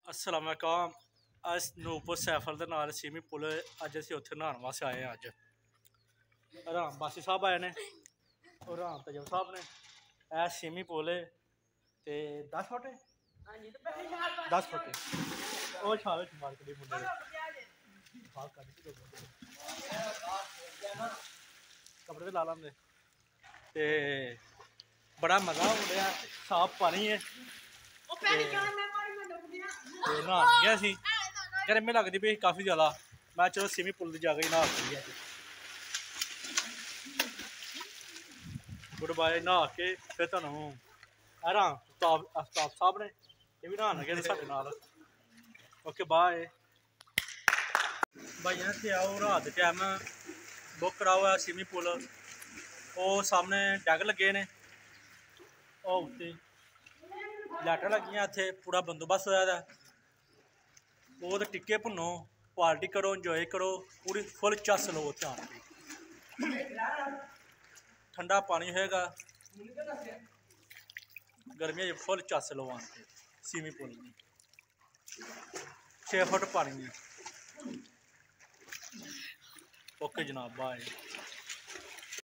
अस्सलाम वालेकुम। अस नूरपुर सैफल के नाल सीमी पुल अज असीं उत्थे नहाने वास्ते आए हैं। अज राम बासी साहब आए ने और राम तजब साहब ने। ए सीमी पुल है ते 10 फुट 10 फुट वो छाल मार्केट मुंडे कपड़े तो ला लेंदे ते बड़ा मजा आउंदा है। साफ पानी है नहा गया सी गर्मी लगती पई काफ़ी ज़्यादा। मैं चलो स्विमिंग पूल की जगह ही नहा है गुड बाय नहा के फिर तुहानू राम आफ्ताब साहब ने ये भी नहान लगे साढ़े नाल। ओके बाय भाइया इत्थे आओ रात के टाइम बुक कराओ है स्विमिंग पूल। वो सामने डैग लगे ने उत्ते लाइटां लगियां इत्थे पूरा बंदोबस्त होया। वो तो टिक्के भुन्नो पार्टी करो इंजॉय करो पूरी फुल चस लो उत्थे आन के। ठंडा पानी होएगा गर्मियों फुल चस लो आन के स्विमिंग पूल में 6 फुट पानी में। ओके जनाब बाय।